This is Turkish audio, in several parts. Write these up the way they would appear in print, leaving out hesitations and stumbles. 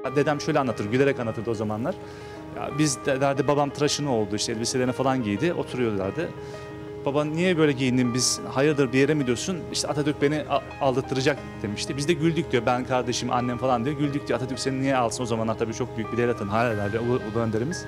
Dedem şöyle anlatır, gülerek anlatırdı o zamanlar. Ya biz de derdi babam tıraşını oldu, işte elbiselerini falan giydi, oturuyorlardı. Baba niye böyle giyindin, biz hayırdır bir yere mi diyorsun? İşte Atatürk beni aldattıracak demişti. Biz de güldük diyor, ben kardeşim annem falan diyor. Güldük diyor, Atatürk seni niye alsın, o zamanlar tabii çok büyük bir devletin hala Ulu Önderimiz.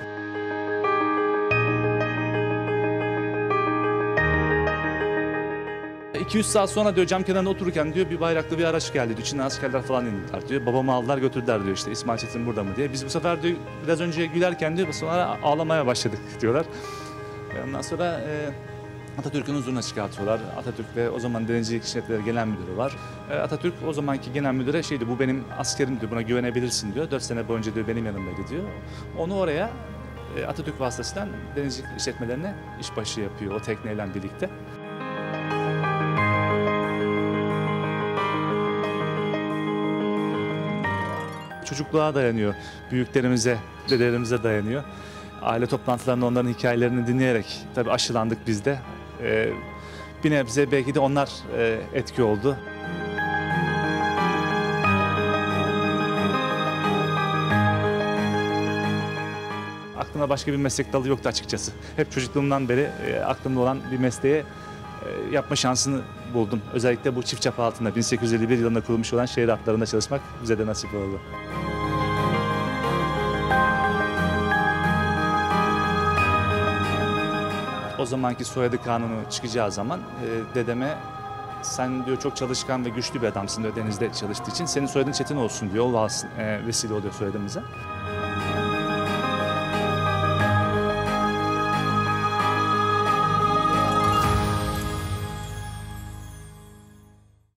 200 saat sonra diyor cam kenarında otururken diyor bir bayraklı bir araç geldi. İçinden askerler falan indiler diyor. Babamı aldılar götürdüler diyor, işte İsmail Çetin burada mı diye. Biz bu sefer diyor biraz önce gülerken diyor sonra ağlamaya başladık diyorlar. Ondan sonra Atatürk'ün huzuruna çıkartıyorlar. Atatürk ve o zaman Denizcilik İşletmeleri Genel Müdürü var. Atatürk o zamanki genel müdüre şeydi, bu benim askerim diyor, buna güvenebilirsin diyor. 4 sene boyunca diyor benim yanımdaydı diyor. Onu oraya Atatürk vasıtasıyla denizcilik işletmelerine işbaşı yapıyor o tekneyle birlikte. Çocukluğa dayanıyor, büyüklerimize, dedelerimize dayanıyor. Aile toplantılarında onların hikayelerini dinleyerek tabii aşılandık biz de. Bir nebze belki de onlar etki oldu. Aklımda başka bir meslek dalı yoktu açıkçası. Hep çocukluğumdan beri aklımda olan bir mesleğe yapma şansını buldum. Özellikle bu çift çapa altında 1851 yılında kurulmuş olan şehir hatlarında çalışmak bize de nasip oldu. O zamanki soyadı kanunu çıkacağı zaman dedeme sen diyor çok çalışkan ve güçlü bir adamsın diyor denizde çalıştığı için, senin soyadın Çetin olsun diyor. O vesile oluyor soyadımıza.